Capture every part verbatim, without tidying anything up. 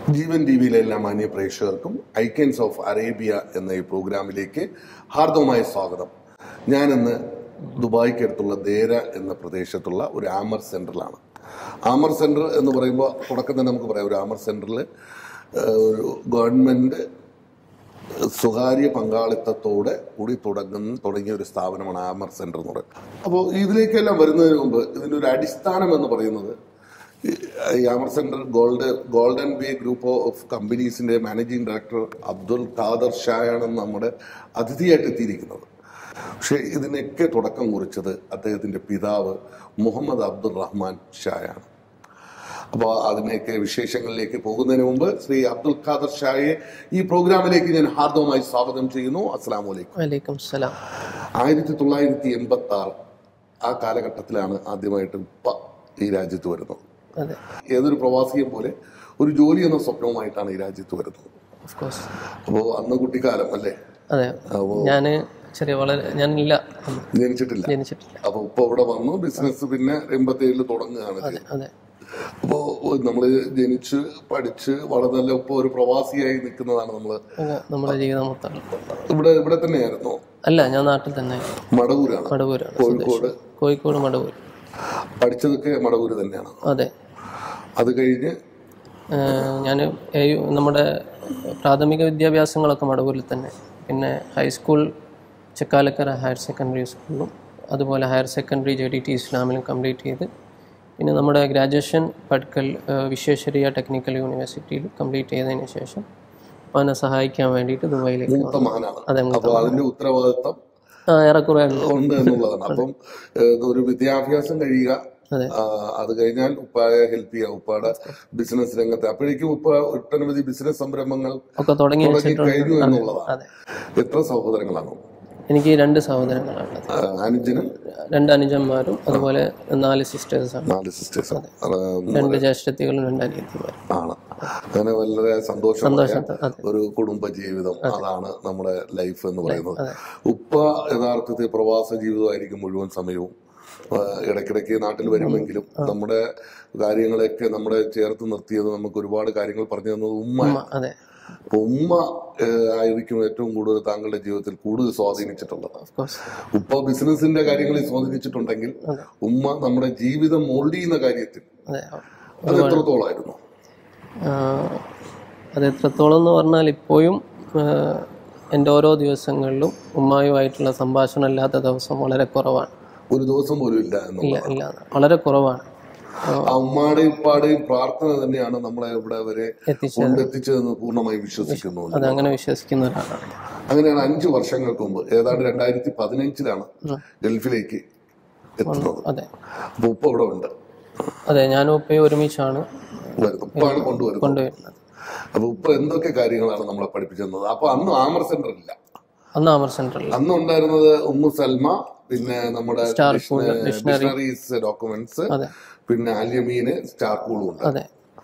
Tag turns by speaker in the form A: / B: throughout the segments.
A: ജീവൻ T വിയിലെ എല്ലാ മാന്യ പ്രേക്ഷകർക്കും ഐക്കൻസ് ഓഫ് അറേബ്യ എന്ന ഈ പ്രോഗ്രാമിലേക്ക് ഹാർദവമായ സ്വാഗതം. ഞാനിന്ന് ദുബായ്ക്കടുത്തുള്ള ദേര എന്ന പ്രദേശത്തുള്ള ഒരു ആമർ സെൻറ്ററിലാണ്. ആമർ സെൻറ്റർ എന്ന് പറയുമ്പോൾ തുടക്കം തന്നെ നമുക്ക് പറയാം, ഒരു ആമർ സെൻറ്ററിൽ ഒരു ഗവൺമെൻറ് സ്വകാര്യ പങ്കാളിത്തത്തോടെ കൂടി തുടങ്ങുന്ന തുടങ്ങിയ ഒരു സ്ഥാപനമാണ് ആമർ സെൻറ്റർ എന്ന് പറയുന്നത്. അപ്പോൾ ഇതിലേക്കെല്ലാം വരുന്നതിന് മുമ്പ് ഇതിൻ്റെ ഒരു അടിസ്ഥാനം എന്ന് പറയുന്നത്, ഈ Amer centre gold golden way group of കമ്പനീസിൻ്റെ മാനേജിംഗ് ഡയറക്ടർ അബ്ദുൽ ഖാദർ ഷായാണ് നമ്മുടെ അതിഥിയായിട്ട് എത്തിയിരിക്കുന്നത്. പക്ഷേ ഇതിനൊക്കെ തുടക്കം കുറിച്ചത് അദ്ദേഹത്തിൻ്റെ പിതാവ് മുഹമ്മദ് അബ്ദുൾ റഹ്മാൻ ഷായാണ്. അപ്പോൾ അതിനെയൊക്കെ വിശേഷങ്ങളിലേക്ക് പോകുന്നതിന് മുമ്പ് ശ്രീ അബ്ദുൽ ഖാദർ ഷായെ ഈ പ്രോഗ്രാമിലേക്ക് ഞാൻ ഹാർദവമായി സ്വാഗതം ചെയ്യുന്നു. അസ്സലാമു അലൈക്കും.
B: വലൈക്കും സലാം.
A: ആയിരത്തി തൊള്ളായിരത്തി എൺപത്തി ആറ് ആ കാലഘട്ടത്തിലാണ് ആദ്യമായിട്ട് ഉപ്പ ഈ രാജ്യത്ത് വരുന്നത്. ഏതൊരു പ്രവാസിയെ പോലെ ഒരു ജോലി എന്ന സ്വപ്നവുമായിട്ടാണ് ഈ രാജ്യത്ത് വരുന്നത്. അപ്പോൾ അന്ന് കുട്ടിക്കാലം അല്ലേ?
B: അതെ, ഞാന് ചെറിയ വളരെ ഞാനില്ല
A: ജനിച്ചിട്ടില്ല. അപ്പൊ ഉപ്പ ഇവിടെ വന്നു, ബിസിനസ് പിന്നെ എൺപത്തി ഏഴില് തുടങ്ങുകയാണ്. അപ്പോ നമ്മള് ജനിച്ച് പഠിച്ച് വളർന്നല്ല ഉപ്പ ഒരു പ്രവാസിയായി നിൽക്കുന്നതാണ് നമ്മള്
B: നമ്മുടെ ജീവിതം മൊത്തം.
A: ഇവിടെ ഇവിടെ തന്നെയായിരുന്നു?
B: അല്ല, ഞാൻ നാട്ടിൽ തന്നെ.
A: മടവൂരാണ്?
B: മടവൂരാണ്.
A: കോഴിക്കോട്.
B: കോഴിക്കോട് മടവൂർ.
A: പഠിച്ചതൊക്കെ മടവൂര് തന്നെയാണ്?
B: അതെ.
A: അത് കഴിഞ്ഞ്
B: ഞാൻ നമ്മുടെ പ്രാഥമിക വിദ്യാഭ്യാസങ്ങളൊക്കെ മടവൂരിൽ തന്നെ. പിന്നെ ഹൈസ്കൂൾ ചെക്കാലക്കര ഹയർ സെക്കൻഡറി സ്കൂളിലും അതുപോലെ higher secondary J D T ഇസ്ലാമിലും കംപ്ലീറ്റ് ചെയ്ത് പിന്നെ നമ്മുടെ ഗ്രാജുവേഷൻ പട്കൽ വിശ്വേശ്വരയ്യ ടെക്നിക്കൽ യൂണിവേഴ്സിറ്റിയിൽ കംപ്ലീറ്റ് ചെയ്തതിന് ശേഷം അപ്പോൾ എന്നെ സഹായിക്കാൻ വേണ്ടിയിട്ട് ദുബായിലേക്ക്.
A: അതെ, അതിന്റെ ഉത്തരവാദിത്വം
B: ഏറെക്കുറെ
A: ഉണ്ട് എന്നുള്ളതാണ്. അപ്പം ഒരു വിദ്യാഭ്യാസം കഴിയുക, അത് കഴിഞ്ഞാൽ ഉപ്പായെ ഹെൽപ്പ് ചെയ്യുക, ഉപ്പാടെ ബിസിനസ് രംഗത്ത്. അപ്പോഴേക്കും ഉപ്പ ഒട്ടനവധി ബിസിനസ് സംരംഭങ്ങൾ
B: ഒക്കെ തുടങ്ങി
A: കഴിഞ്ഞു എന്നുള്ളതാണ്. എത്ര സഹോദരങ്ങളാണ്?
B: എനിക്ക് രണ്ട് സഹോദരങ്ങളാണ്.
A: അനുജനും
B: രണ്ട് അനുജന്മാരും അതുപോലെ നാല് സിസ്റ്റേഴ്സാണ്.
A: നാല് സിസ്റ്റേഴ്സ്,
B: രണ്ട് ജ്യേഷ്ഠത്തികളും രണ്ട് അനിയത്തിമാരും
A: ആണ്. അങ്ങനെ വളരെ സന്തോഷമായ ഒരു കുടുംബ ജീവിതം, അതാണ് നമ്മുടെ ലൈഫ് എന്ന് പറയുന്നത്. ഉപ്പ യഥാർത്ഥത്തിൽ പ്രവാസ ജീവിതമായിരിക്കും മുഴുവൻ സമയവും. ഇടയ്ക്കിടയ്ക്ക് നാട്ടിൽ വരുമെങ്കിലും നമ്മുടെ കാര്യങ്ങളൊക്കെ നമ്മുടെ ചേർത്ത് നിർത്തിയത്, നമുക്ക് ഒരുപാട് കാര്യങ്ങൾ പറഞ്ഞു തന്നത് ഉമ്മ. അപ്പൊ ഉമ്മ ആയിരിക്കും ഏറ്റവും കൂടുതൽ താങ്കളുടെ ജീവിതത്തിൽ കൂടുതൽ സ്വാധീനിച്ചിട്ടുള്ളത്. ഉപ്പ ബിസിനസിന്റെ കാര്യങ്ങളിൽ സ്വാധീനിച്ചിട്ടുണ്ടെങ്കിൽ ഉമ്മ നമ്മുടെ ജീവിതം മോൾഡ് ചെയ്യുന്ന കാര്യത്തിൽ അത് എത്രത്തോളമായിരുന്നു?
B: അത് എത്രത്തോളം എന്ന് പറഞ്ഞാൽ ഇപ്പോഴും എൻ്റെ ഓരോ ദിവസങ്ങളിലും ഉമ്മായുമായിട്ടുള്ള സംഭാഷണം ഇല്ലാത്ത ദിവസം വളരെ കുറവാണ്.
A: ഒരു ദിവസം പോലും ഇല്ല
B: ഇല്ല, വളരെ കുറവാണ്.
A: ആ ഉമ്മാടെയും ഉപ്പാടെയും പ്രാർത്ഥന തന്നെയാണ് നമ്മളെ ഇവിടെ വരെ എത്തിച്ചതെന്ന് പൂർണ്ണമായി വിശ്വസിക്കുന്നു.
B: അങ്ങനെ വിശ്വസിക്കുന്ന ഒരാളാണ്.
A: അങ്ങനെയാണ് അഞ്ചു വർഷങ്ങൾക്ക് മുമ്പ്, ഏതാണ്ട് രണ്ടായിരത്തി പതിനഞ്ചിലാണ് ഗൾഫിലേക്ക് എത്തുന്നത്.
B: അതെ.
A: അപ്പൊ ഉപ്പ ഇവിടെ ഉണ്ട്?
B: അതെ, ഞാനും ഉപ്പയും ഒരുമിച്ചാണ്
A: ഉപ്പാണ് കൊണ്ടുവരുന്നത്. അപ്പൊ ഉപ്പ എന്തൊക്കെ കാര്യങ്ങളാണ് നമ്മളെ പഠിപ്പിച്ചത്? അപ്പൊ അന്ന് ആമർ സെന്റർ ഇല്ല.
B: അന്ന് ആമർ സെന്റർ
A: അന്ന് ഉണ്ടായിരുന്നത് ഉമ്മു സൽമ, പിന്നെ നമ്മുടെ ഡിക്ഷണറീസ് ഡോക്യുമെന്റ്സ്, പിന്നെ അൽയമീന്, സ്റ്റാർകൂളും ഉണ്ട്.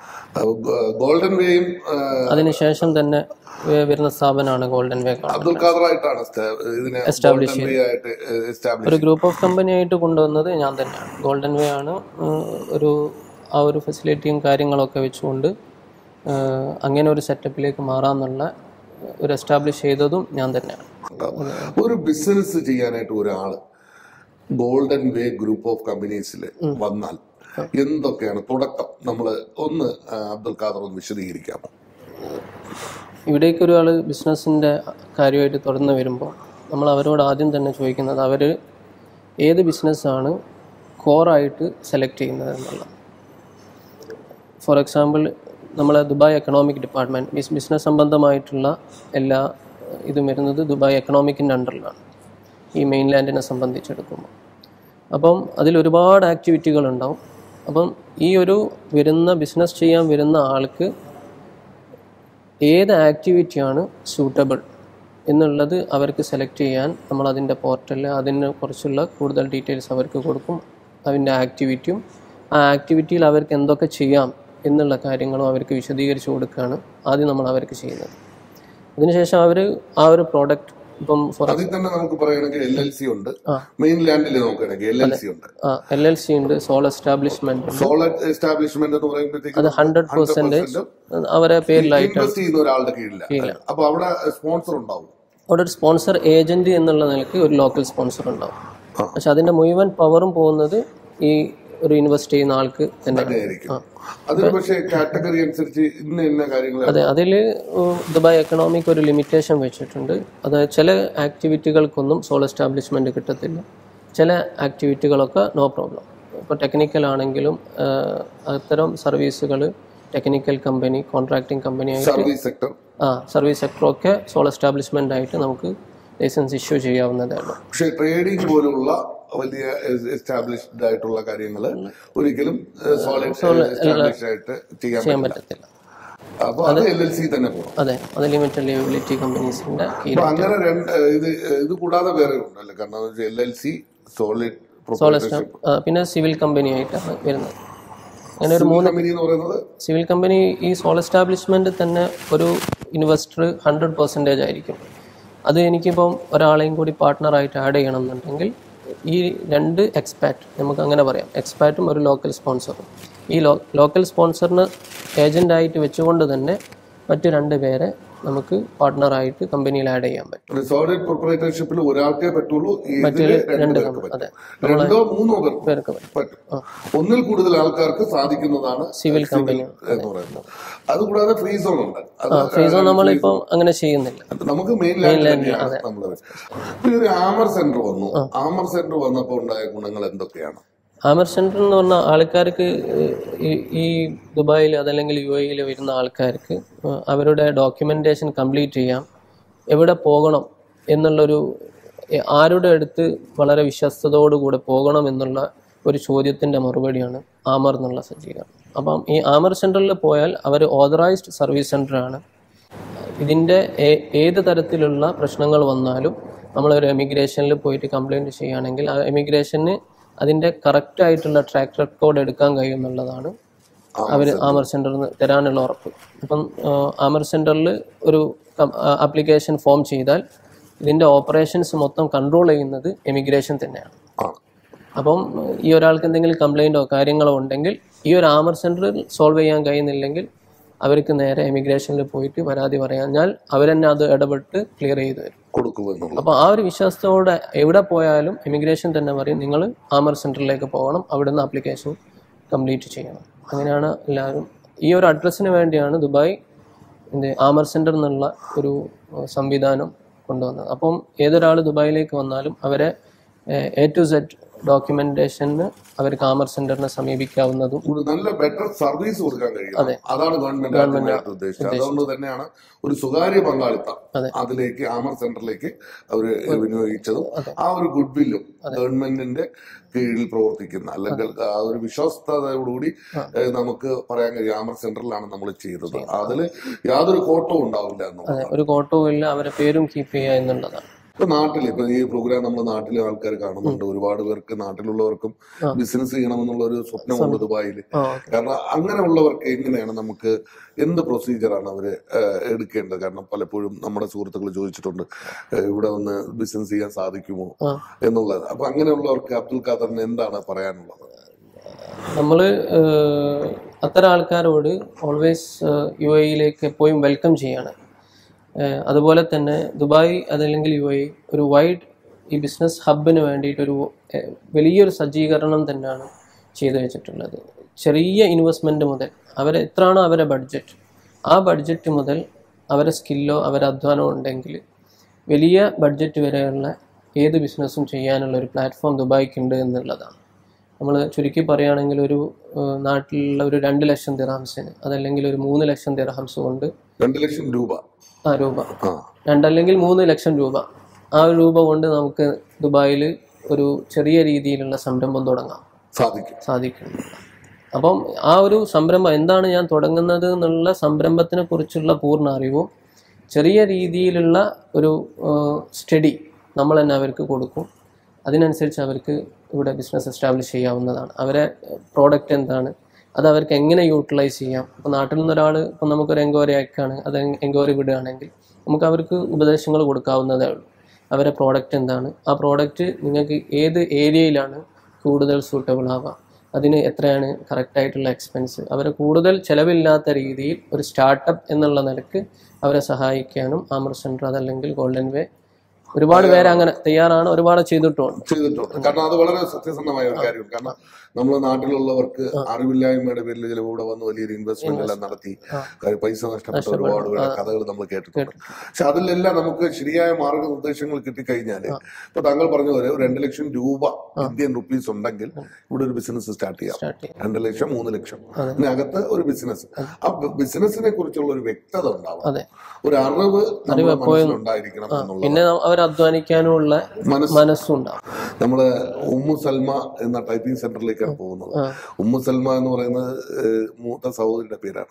A: ഗോൾഡൻ വേയും
B: അതിനുശേഷം തന്നെ വരുന്ന സ്ഥാപനമാണ് ഗോൾഡൻ വേ.
A: അബ്ദുൽ ഖാദർ ആയിട്ടാണ് ഇതിനെ എസ്റ്റാബ്ലിഷ് ചെയ്തത്.
B: ഒരു ഗ്രൂപ്പ് ഓഫ് കമ്പനി ആയിട്ട് കൊണ്ടുവന്നത് ഞാൻ തന്നെയാണ്. ഗോൾഡൻ വേ ആണ് ഒരു ആ ഒരു ഫെസിലിറ്റിയും കാര്യങ്ങളൊക്കെ വെച്ചുകൊണ്ട് അങ്ങനെ ഒരു സെറ്റപ്പിലേക്ക് മാറാമെന്നുള്ള ഒരു എസ്റ്റാബ്ലിഷ് ചെയ്തതും ഞാൻ തന്നെയാണ്.
A: ഒരു ബിസിനസ് ചെയ്യാനായിട്ട് ഒരാള് ഗോൾഡൻ വേ ഗ്രൂപ്പ് ഓഫ് കമ്പനീസിൽ വന്നാൽ എന്തൊക്കെയാണ് തുടക്കം? നമ്മൾ ഒന്ന് അബ്ദുൽ ഖാദർ ഒന്ന് വിശദീകരിക്കാമോ?
B: ഇവിടേക്ക് ഒരാൾ ബിസിനസ്സിൻ്റെ കാര്യമായിട്ട് തുടർന്ന് വരുമ്പോൾ നമ്മൾ അവരോട് ആദ്യം തന്നെ ചോദിക്കുന്നത് അവർ ഏത് ബിസിനസ്സാണ് കോറായിട്ട് സെലക്ട് ചെയ്യുന്നത് എന്നുള്ള. ഫോർ എക്സാമ്പിൾ, നമ്മളെ ദുബായ് എക്കണോമിക് ഡിപ്പാർട്ട്മെൻറ്റ് ബിസിനസ് സംബന്ധമായിട്ടുള്ള എല്ലാ ഇതും വരുന്നത് ദുബായ് എക്കണോമിക്കിൻ്റെ അണ്ടറിലാണ് ഈ മെയിൻലാൻഡിനെ സംബന്ധിച്ചെടുക്കുമ്പോൾ. അപ്പം അതിലൊരുപാട് ആക്ടിവിറ്റികളുണ്ടാവും. അപ്പം ഈ ഒരു വരുന്ന ബിസിനസ് ചെയ്യാൻ വരുന്ന ആൾക്ക് ഏത് ആക്ടിവിറ്റിയാണ് സൂട്ടബിൾ എന്നുള്ളത് അവർക്ക് സെലക്ട് ചെയ്യാൻ നമ്മൾ അതിൻ്റെ പോർട്ടലിൽ അതിനെ കുറിച്ചുള്ള കൂടുതൽ ഡീറ്റെയിൽസ് അവർക്ക് കൊടുക്കും. അതിൻ്റെ ആക്ടിവിറ്റിയും ആ ആക്ടിവിറ്റിയിൽ അവർക്ക് എന്തൊക്കെ ചെയ്യാം എന്നുള്ള കാര്യങ്ങളും അവർക്ക് വിശദീകരിച്ച് കൊടുക്കുകയാണ് ആദ്യം നമ്മൾ അവർക്ക് ചെയ്യുന്നത്. അതിനുശേഷം അവർ ആ ഒരു പ്രോഡക്റ്റ് ഇപ്പം
A: അതിൽ തന്നെ നമുക്ക് പറയുകയാണെങ്കിൽ എൽ എൽ സി ഉണ്ട്, മെയിൻ ലാൻഡിൽ നോക്കുകയാണെങ്കിൽ എൽ എൽ സി ഉണ്ട്,
B: എൽ എൽ സി ഉണ്ട്, സോൾ എസ്റ്റാബ്ലിഷ്മെന്റ്.
A: സോൾ എസ്റ്റാബ്ലിഷ്മെന്റ് എന്ന് പറയുമ്പോഴത്തേക്ക്
B: അത് ഹൺഡ്രഡ് പെർസെന്റേജ് അവരെ പേരിലായിട്ട്
A: ഇൻവെസ്റ്റ് ചെയ്യുന്ന ഒരാളുടെ കീഴിലാണ്. അപ്പൊ അവിടെ സ്പോൺസർ ഉണ്ടാവും.
B: അവിടെ ഒരു സ്പോൺസർ ഏജന്റ് എന്നുള്ള നിലയ്ക്ക് ഒരു ലോക്കൽ സ്പോൺസർ ഉണ്ടാവും. പക്ഷെ അതിന്റെ മുഴുവൻ പവറും പോകുന്നത് ഈ ഒരു ഇൻവെസ്റ്റ് ചെയ്യുന്ന ആൾക്ക് തന്നെ.
A: അതിൽ പക്ഷേ കാറ്റഗറി അനുസരിച്ച് ഇന്ന ഇന്ന കാര്യങ്ങൾ.
B: അതെ, അതിൽ ദുബായ് എക്കണോമിക് ഒരു ലിമിറ്റേഷൻ വെച്ചിട്ടുണ്ട്. അതായത് ചില ആക്ടിവിറ്റികൾക്കൊന്നും സോൾ എസ്റ്റാബ്ലിഷ്മെന്റ് കിട്ടത്തില്ല, ചില ആക്ടിവിറ്റികളൊക്കെ നോ പ്രോബ്ലം. ഇപ്പോൾ ടെക്നിക്കൽ ആണെങ്കിലും അത്തരം സർവീസുകൾ ടെക്നിക്കൽ കമ്പനി, കോൺട്രാക്ടിങ് കമ്പനി ആയിട്ട് ആ സർവീസ് സെക്ടറൊക്കെ സോൾ എസ്റ്റാബ്ലിഷ്മെന്റ് ആയിട്ട് നമുക്ക് ലൈസൻസ് ഇഷ്യൂ ചെയ്യാവുന്നതാണ്.
A: പക്ഷേ ട്രേഡിംഗ് പോലുള്ള വലിയ എസ്റ്റാബ്ലിഷ്ഡ് ആയിട്ടുള്ള കാര്യങ്ങൾ ഒരിക്കലും ചെയ്യാൻ പറ്റത്തില്ല.
B: അതെ, അത് ലിമിറ്റഡ് ലയബിലിറ്റി കമ്പനീസിന്റെ
A: അങ്ങനെ ഇത് ഇത് കൂടാതെ വേറെ ഉണ്ടല്ലോ. കാരണം എൽ എൽ സി, സോളിഡ്,
B: പിന്നെ സിവിൽ കമ്പനി ആയിട്ടാണ് വരുന്നത്. അങ്ങനെ ഒരു മൂന്ന് സിവിൽ കമ്പനി. ഈ സോൾ എസ്റ്റാബ്ലിഷ്മെന്റ് തന്നെ ഒരു ഇൻവെസ്റ്റർ ഹൺഡ്രഡ് പെർസെൻറ്റേജ് ആയിരിക്കും. അത് എനിക്കിപ്പം ഒരാളെയും കൂടി പാർട്ട്ണറായിട്ട് ആഡ് ചെയ്യണം എന്നുണ്ടെങ്കിൽ ഈ രണ്ട് എക്സ്പാറ്റ്, നമുക്ക് അങ്ങനെ പറയാം, എക്സ്പാറ്റും ഒരു ലോക്കൽ സ്പോൺസറും. ഈ ലോ ലോക്കൽ സ്പോൺസറിന് ഏജൻ്റായിട്ട് വെച്ചുകൊണ്ട് തന്നെ മറ്റു രണ്ട് പേരെ നമുക്ക് പാർട്ട്ണറായിട്ട് കമ്പനിയിൽ ആഡ് ചെയ്യാൻ പറ്റും.
A: സോളിഡ് പ്രൊപ്രൈറ്റർഷിപ്പിൽ ഒരാൾക്കേ പറ്റുള്ളൂ,
B: മറ്റൊരു രണ്ട് അതെ
A: രണ്ടോ മൂന്നോ പേർക്ക് പറ്റും. ഒന്നിൽ കൂടുതൽ ആൾക്കാർക്ക് സാധിക്കുന്നതാണ് സിവിൽ കമ്പനി എന്ന് പറയുന്നത്. അതുകൂടാതെ ഫ്രീ സോൺ ഉണ്ട്.
B: ഫ്രീ സോൺ നമ്മളിപ്പോൾ അങ്ങനെ ചെയ്യുന്നില്ല.
A: നമുക്ക് മെയിൻ ലാൻഡിലാണ് നമ്മൾ. പിന്നെ ഒരു ആമർ സെന്റർ വന്നു. ആമർ സെന്റർ വന്നപ്പോൾ ഉണ്ടായ ഗുണങ്ങൾ എന്തൊക്കെയാണ്?
B: ആമർ സെന്റർ എന്ന് പറഞ്ഞാൽ ആൾക്കാർക്ക് ഈ ദുബായിൽ അതല്ലെങ്കിൽ യു എയിൽ വരുന്ന ആൾക്കാർക്ക് അവരുടെ ഡോക്യുമെന്റേഷൻ കംപ്ലീറ്റ് ചെയ്യാം, എവിടെ പോകണം എന്നുള്ളൊരു, ആരുടെ അടുത്ത് വളരെ വിശ്വസ്തയോടുകൂടെ പോകണം എന്നുള്ള ഒരു ചോദ്യത്തിൻ്റെ മറുപടിയാണ് ആമർ എന്നുള്ള സജ്ജീകരണം. അപ്പം ഈ ആമർ സെന്ററിൽ പോയാൽ അവർ ഓതറൈസ്ഡ് സർവീസ് സെൻ്ററാണ്. ഇതിൻ്റെ ഏത് തരത്തിലുള്ള പ്രശ്നങ്ങൾ വന്നാലും നമ്മളൊരു എമിഗ്രേഷനിൽ പോയിട്ട് കംപ്ലയിൻറ്റ് ചെയ്യുകയാണെങ്കിൽ ആ എമിഗ്രേഷന് അതിൻ്റെ കറക്റ്റായിട്ടുള്ള ട്രാക്ക് റെക്കോർഡ് എടുക്കാൻ കഴിയുമെന്നുള്ളതാണ് അവർ ആമർ സെൻറ്ററിന് തരാനുള്ള ഉറപ്പ്. അപ്പം ആമർ സെൻറ്ററിൽ ഒരു ആപ്ലിക്കേഷൻ ഫോം ചെയ്താൽ ഇതിൻ്റെ ഓപ്പറേഷൻസ് മൊത്തം കൺട്രോൾ ചെയ്യുന്നത് എമിഗ്രേഷൻ തന്നെയാണ്. അപ്പം ഈ ഒരാൾക്ക് എന്തെങ്കിലും കംപ്ലയിൻറ്റോ കാര്യങ്ങളോ ഉണ്ടെങ്കിൽ ഈ ഒരു ആമർ സെൻറ്ററിൽ സോൾവ് ചെയ്യാൻ കഴിയുന്നില്ലെങ്കിൽ അവർക്ക് നേരെ എമിഗ്രേഷനിൽ പോയിട്ട് പരാതി പറയാഞ്ഞാൽ അവരെന്നെ അത് ഇടപെട്ട് ക്ലിയർ ചെയ്ത് തരും, കൊടുക്കുമെന്നുള്ളത്. അപ്പോൾ ആ ഒരു വിശ്വാസത്തോടെ എവിടെ പോയാലും എമിഗ്രേഷൻ തന്നെ പറയും നിങ്ങൾ ആമർ സെൻറ്ററിലേക്ക് പോകണം, അവിടുന്ന് ആപ്ലിക്കേഷൻ കംപ്ലീറ്റ് ചെയ്യണം. അങ്ങനെയാണ് എല്ലാവരും. ഈ ഒരു അഡ്രസ്സിന് വേണ്ടിയാണ് ദുബായ് എന്ത് ആമർ സെൻറ്റർ എന്നുള്ള ഒരു സംവിധാനം കൊണ്ടുവന്നത്. അപ്പം ഏതൊരാൾ ദുബായിലേക്ക് വന്നാലും അവരെ എ ടു സെഡ് ഡോക്യുമെന്റേഷന് അവർക്ക് ആമർ സെന്ററിനെ സമീപിക്കാവുന്നതും
A: നല്ല ബെറ്റർ സർവീസ് കൊടുക്കാൻ കഴിയും. അതാണ് ഗവൺമെന്റ് ഉദ്ദേശിച്ചത്. അതുകൊണ്ട് തന്നെയാണ് ഒരു സ്വകാര്യ പങ്കാളിത്തം അതിലേക്ക് ആമർ സെന്ററിലേക്ക് അവർ വിനിയോഗിച്ചതും ആ ഒരു ഗുഡ് വില്ലും ഗവൺമെന്റിന്റെ കീഴിൽ പ്രവർത്തിക്കുന്ന അല്ലെങ്കിൽ ആ ഒരു വിശ്വസ്തയോടുകൂടി നമുക്ക് പറയാൻ കഴിയും ആമർ സെന്ററിലാണ് നമ്മൾ ചെയ്തത്. അതിൽ യാതൊരു കോട്ടവും ഉണ്ടാവില്ല എന്നുള്ളത്.
B: ഒരു കോട്ടവും ഇല്ല, അവരെ പേരും കീപ്പ് ചെയ്യുക എന്നുള്ളതാണ്.
A: ഇപ്പൊ നാട്ടിൽ ഇപ്പൊ ഈ പ്രോഗ്രാം നമ്മുടെ നാട്ടിലെ ആൾക്കാർ കാണുന്നുണ്ട്. ഒരുപാട് പേർക്ക് നാട്ടിലുള്ളവർക്കും ബിസിനസ് ചെയ്യണമെന്നുള്ള ഒരു സ്വപ്നമുണ്ട് ദുബായിൽ. കാരണം അങ്ങനെയുള്ളവർക്ക് എങ്ങനെയാണ് നമുക്ക് എന്ത് പ്രൊസീജിയറാണ് അവര് എടുക്കേണ്ടത്? കാരണം പലപ്പോഴും നമ്മുടെ സുഹൃത്തുക്കൾ ചോദിച്ചിട്ടുണ്ട് ഇവിടെ വന്ന് ബിസിനസ് ചെയ്യാൻ സാധിക്കുമോ എന്നുള്ളത്. അപ്പൊ അങ്ങനെയുള്ളവർക്ക് അബ്ദുൽ ഖാദറിന് എന്താണ് പറയാനുള്ളത്?
B: നമ്മള് അത്തരം ആൾക്കാരോട് ഓൾവേസ് യു എയിലേക്ക് എപ്പോഴും വെൽക്കം ചെയ്യാണ്. അതുപോലെ തന്നെ ദുബായ് അതല്ലെങ്കിൽ യു എ ഒരു വൈഡ് ഈ ബിസിനസ് ഹബിന് വേണ്ടിയിട്ടൊരു വലിയൊരു സജ്ജീകരണം തന്നെയാണ് ചെയ്തു വെച്ചിട്ടുള്ളത്. ചെറിയ ഇൻവെസ്റ്റ്മെൻറ്റ് മുതൽ അവർ എത്രയാണോ അവരെ ബഡ്ജറ്റ്, ആ ബഡ്ജറ്റ് മുതൽ അവരെ സ്കില്ലോ അവരെ അധ്വാനമോ ഉണ്ടെങ്കിൽ വലിയ ബഡ്ജറ്റ് വരെയുള്ള ഏത് ബിസിനസ്സും ചെയ്യാനുള്ള ഒരു പ്ലാറ്റ്ഫോം ദുബായ്ക്കുണ്ട് എന്നുള്ളതാണ്. നമ്മൾ ചുരുക്കി പറയുകയാണെങ്കിൽ ഒരു നാട്ടിലുള്ള ഒരു രണ്ട് ലക്ഷം ദിർഹംസിന് അതല്ലെങ്കിൽ ഒരു മൂന്ന് ലക്ഷം ദിർഹംസ് കൊണ്ട്
A: രണ്ട് ലക്ഷം രൂപ
B: ആ രൂപ രണ്ടല്ലെങ്കിൽ മൂന്ന് ലക്ഷം രൂപ ആ രൂപ കൊണ്ട് നമുക്ക് ദുബായിൽ ഒരു ചെറിയ രീതിയിലുള്ള സംരംഭം തുടങ്ങാം
A: സാധിക്കും
B: സാധിക്കും അപ്പം ആ ഒരു സംരംഭം എന്താണ് ഞാൻ തുടങ്ങുന്നത് എന്നുള്ള സംരംഭത്തിനെ കുറിച്ചുള്ള പൂർണ്ണ അറിവും ചെറിയ രീതിയിലുള്ള ഒരു സ്റ്റഡി നമ്മൾ തന്നെ അവർക്ക് കൊടുക്കും. അതിനനുസരിച്ച് അവർക്ക് ഇവിടെ ബിസിനസ് എസ്റ്റാബ്ലിഷ് ചെയ്യാവുന്നതാണ്. അവരെ പ്രോഡക്റ്റ് എന്താണ്, അത് അവർക്ക് എങ്ങനെ യൂട്ടിലൈസ് ചെയ്യാം. ഇപ്പോൾ നാട്ടിൽ നിന്നൊരാൾ ഇപ്പം നമുക്കൊരു എൻക്വയറി അയക്കുകയാണ്, അത് എൻക്വയറി വിടുകയാണെങ്കിൽ നമുക്ക് അവർക്ക് ഉപദേശങ്ങൾ കൊടുക്കാവുന്നതേ ഉള്ളൂ. അവരെ പ്രോഡക്റ്റ് എന്താണ്, ആ പ്രോഡക്റ്റ് നിങ്ങൾക്ക് ഏത് ഏരിയയിലാണ് കൂടുതൽ സൂട്ടബിൾ ആവുക, അതിന് എത്രയാണ് കറക്റ്റായിട്ടുള്ള എക്സ്പെൻസ്, അവരെ കൂടുതൽ ചിലവില്ലാത്ത രീതിയിൽ ഒരു സ്റ്റാർട്ടപ്പ് എന്നുള്ള നിലക്ക് അവരെ സഹായിക്കാനും ആമർ സെൻറ്റർ അതല്ലെങ്കിൽ ഗോൾഡൻ വേ ഒരുപാട് പേര് അങ്ങനെ തയ്യാറാണ്, ഒരുപാട് ചെയ്തിട്ടുണ്ട്
A: ചെയ്തിട്ടുണ്ട് കാരണം അത് വളരെ സത്യസന്ധമായ ഒരു കാര്യമാണ്. കാരണം നമ്മുടെ നാട്ടിലുള്ളവർക്ക് അറിവില്ലായ്മയുടെ പേരിൽ ചിലപ്പോൾ ഇവിടെ വന്ന് വലിയൊരു ഇൻവെസ്റ്റ്മെന്റ് എല്ലാം നടത്തി പൈസ നഷ്ടപ്പെട്ട ഒരുപാട് പേരുടെ കഥകൾ നമ്മൾ കേട്ടിട്ടുണ്ട്. പക്ഷെ അതിലെല്ലാം നമുക്ക് ശരിയായ മാർഗനിർദ്ദേശങ്ങൾ കിട്ടിക്കഴിഞ്ഞാൽ ഇപ്പൊ താങ്കൾ പറഞ്ഞ പോലെ ഒരു രണ്ട് ലക്ഷം രൂപ ഇന്ത്യൻ റുപ്പീസ് ഉണ്ടെങ്കിൽ ഇവിടെ ഒരു ബിസിനസ് സ്റ്റാർട്ട് ചെയ്യാം. രണ്ട് ലക്ഷം മൂന്ന് ലക്ഷം അതിനകത്ത് ഒരു ബിസിനസ്, ആ ബിസിനസിനെ കുറിച്ചുള്ള ഒരു വ്യക്തത ഉണ്ടാവും, ഒരു അറിവ് മനസ്സിലുണ്ടായിരിക്കണം എന്നുള്ളത്.
B: പിന്നെ അവർ അധ്വാനിക്കാനുള്ള മനസ്സുണ്ടാവും.
A: നമ്മള് ഉമ്മു സൽമ എന്ന ടൈപ്പിംഗ് സെന്ററിലേക്കാണ് പോകുന്നത്. ഉമ്മു സൽമ എന്ന് പറയുന്നത് മൂത്ത സഹോദരിയുടെ പേരാണ്,